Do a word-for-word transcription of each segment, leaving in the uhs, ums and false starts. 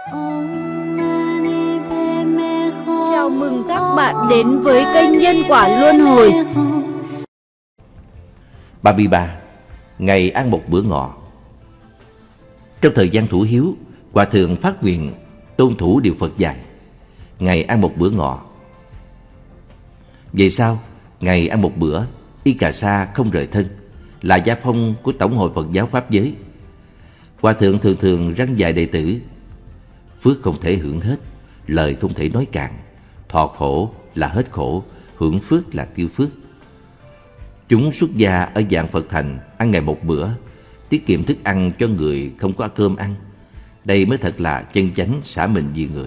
Chào mừng các bạn đến với kênh Nhân Quả Luân Hồi. ba mươi ba. Ngày ăn một bữa ngọ. Trong thời gian thủ hiếu, Hòa thượng phát nguyện tuân thủ điều Phật dạy, ngày ăn một bữa ngọ. Vậy sao? Ngày ăn một bữa, y cà sa không rời thân, là gia phong của Tổng hội Phật giáo Pháp giới. Hòa thượng thường thường răn dạy đệ tử: phước không thể hưởng hết, lời không thể nói cạn, thọ khổ là hết khổ, hưởng phước là tiêu phước. Chúng xuất gia ở dạng Phật thành ăn ngày một bữa, tiết kiệm thức ăn cho người không có cơm ăn. Đây mới thật là chân chánh xả mình vì người.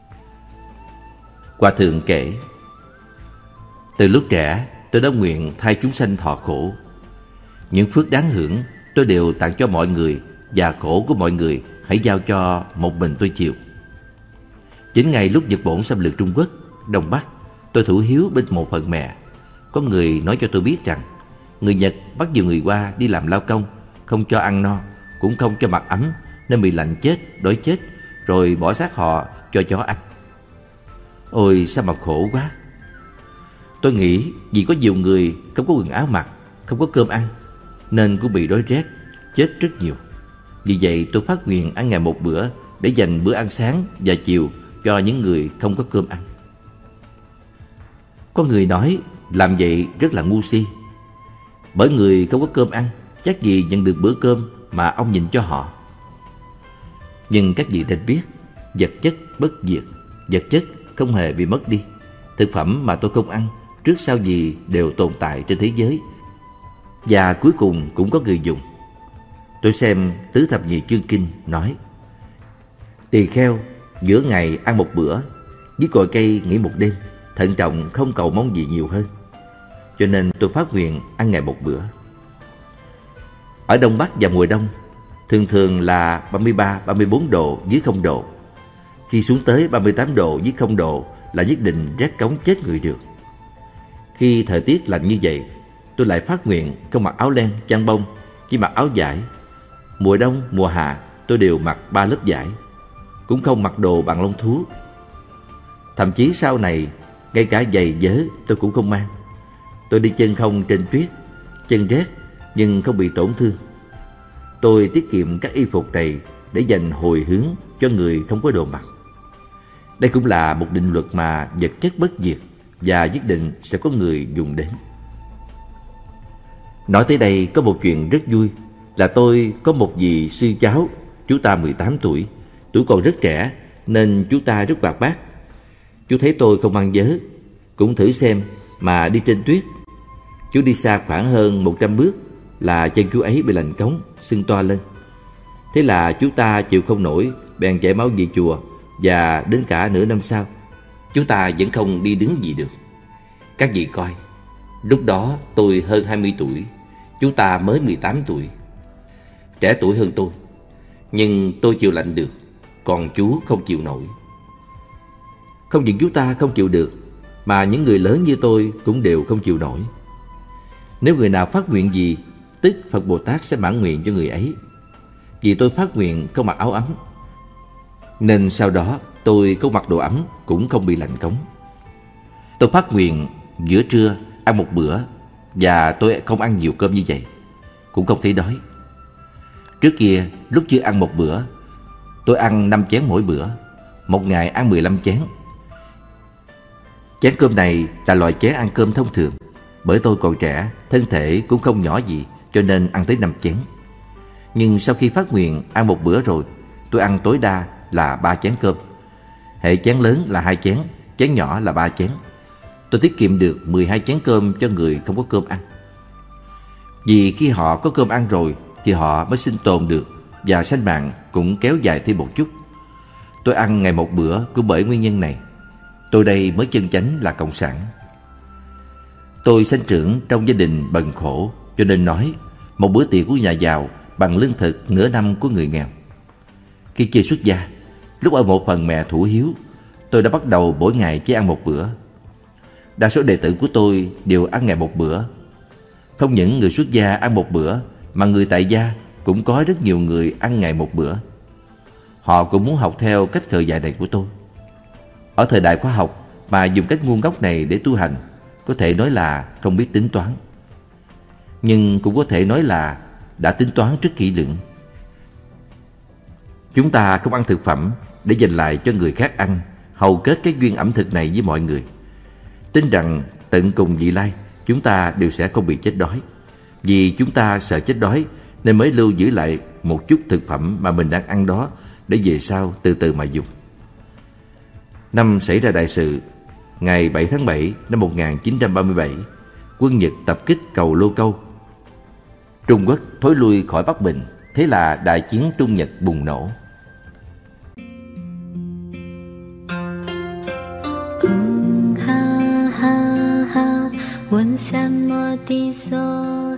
Hòa thượng kể: từ lúc trẻ tôi đã nguyện thay chúng sanh thọ khổ. Những phước đáng hưởng tôi đều tặng cho mọi người, và khổ của mọi người hãy giao cho một mình tôi chịu. Chính ngày lúc Nhật Bổn xâm lược Trung Quốc, Đông Bắc, tôi thủ hiếu bên một phận mẹ. Có người nói cho tôi biết rằng người Nhật bắt nhiều người qua đi làm lao công, không cho ăn no, cũng không cho mặc ấm, nên bị lạnh chết, đói chết, rồi bỏ xác họ cho chó ăn. Ôi sao mà khổ quá! Tôi nghĩ vì có nhiều người không có quần áo mặc, không có cơm ăn, nên cũng bị đói rét, chết rất nhiều. Vì vậy tôi phát nguyện ăn ngày một bữa để dành bữa ăn sáng và chiều cho những người không có cơm ăn. Có người nói làm vậy rất là ngu si, bởi người không có cơm ăn chắc gì nhận được bữa cơm mà ông nhìn cho họ. Nhưng các vị nên biết, vật chất bất diệt, vật chất không hề bị mất đi. Thực phẩm mà tôi không ăn, trước sau gì đều tồn tại trên thế giới, và cuối cùng cũng có người dùng. Tôi xem Tứ Thập Nhị Chương Kinh nói: tỳ kheo giữa ngày ăn một bữa, dưới cội cây nghỉ một đêm, thận trọng không cầu mong gì nhiều hơn. Cho nên tôi phát nguyện ăn ngày một bữa. Ở Đông Bắc và mùa đông thường thường là ba mươi ba, ba mươi bốn độ dưới không độ. Khi xuống tới ba mươi tám độ dưới không độ là nhất định rét cóng chết người được. Khi thời tiết lạnh như vậy, tôi lại phát nguyện không mặc áo len, chăn bông, chỉ mặc áo vải. Mùa đông, mùa hạ tôi đều mặc ba lớp vải, cũng không mặc đồ bằng lông thú. Thậm chí sau này, ngay cả giày vớ tôi cũng không mang. Tôi đi chân không trên tuyết, chân rét nhưng không bị tổn thương. Tôi tiết kiệm các y phục này để dành hồi hướng cho người không có đồ mặc. Đây cũng là một định luật mà vật chất bất diệt, và nhất định sẽ có người dùng đến. Nói tới đây có một chuyện rất vui, là tôi có một dì sư cháu, chú ta mười tám tuổi, tuổi còn rất trẻ nên chú ta rất hoạt bát. Chú thấy tôi không mang vớ, cũng thử xem mà đi trên tuyết. Chú đi xa khoảng hơn một trăm bước là chân chú ấy bị lạnh cống, sưng to lên. Thế là chú ta chịu không nổi, bèn chảy máu về chùa, và đến cả nửa năm sau chú ta vẫn không đi đứng gì được. Các vị coi, lúc đó tôi hơn hai mươi tuổi, chú ta mới mười tám tuổi, trẻ tuổi hơn tôi. Nhưng tôi chịu lạnh được, còn chú không chịu nổi. Không những chú ta không chịu được, mà những người lớn như tôi cũng đều không chịu nổi. Nếu người nào phát nguyện gì, tức Phật Bồ Tát sẽ mãn nguyện cho người ấy. Vì tôi phát nguyện không mặc áo ấm, nên sau đó tôi không mặc đồ ấm, cũng không bị lạnh cống. Tôi phát nguyện giữa trưa ăn một bữa, và tôi không ăn nhiều cơm như vậy, cũng không thấy đói. Trước kia lúc chưa ăn một bữa, tôi ăn năm chén mỗi bữa, một ngày ăn mười lăm chén. Chén cơm này là loại chén ăn cơm thông thường, bởi tôi còn trẻ, thân thể cũng không nhỏ gì, cho nên ăn tới năm chén. Nhưng sau khi phát nguyện ăn một bữa rồi, tôi ăn tối đa là ba chén cơm. Hệ chén lớn là hai chén, chén nhỏ là ba chén. Tôi tiết kiệm được mười hai chén cơm cho người không có cơm ăn. Vì khi họ có cơm ăn rồi thì họ mới sinh tồn được, và sanh mạng cũng kéo dài thêm một chút. Tôi ăn ngày một bữa cũng bởi nguyên nhân này. Tôi đây mới chân chánh là cộng sản. Tôi sinh trưởng trong gia đình bần khổ, cho nên nói một bữa tiệc của nhà giàu bằng lương thực nửa năm của người nghèo. Khi chưa xuất gia, lúc ở một phần mẹ thủ hiếu, tôi đã bắt đầu mỗi ngày chỉ ăn một bữa. Đa số đệ tử của tôi đều ăn ngày một bữa. Không những người xuất gia ăn một bữa, mà người tại gia cũng có rất nhiều người ăn ngày một bữa. họ cũng muốn học theo cách khờ dại này của tôi. Ở thời đại khoa học mà dùng cách ngu ngốc này để tu hành, có thể nói là không biết tính toán, nhưng cũng có thể nói là đã tính toán rất kỹ lưỡng. Chúng ta không ăn thực phẩm để dành lại cho người khác ăn, hầu kết cái duyên ẩm thực này với mọi người. Tin rằng tận cùng vị lai, chúng ta đều sẽ không bị chết đói. Vì chúng ta sợ chết đói nên mới lưu giữ lại một chút thực phẩm mà mình đang ăn đó, để về sau từ từ mà dùng. Năm xảy ra đại sự, ngày bảy tháng bảy năm một nghìn chín trăm ba mươi bảy, quân Nhật tập kích cầu Lô Câu. Trung Quốc thối lui khỏi Bắc Bình, thế là đại chiến Trung Nhật bùng nổ. ha ha ha, 问三摩地所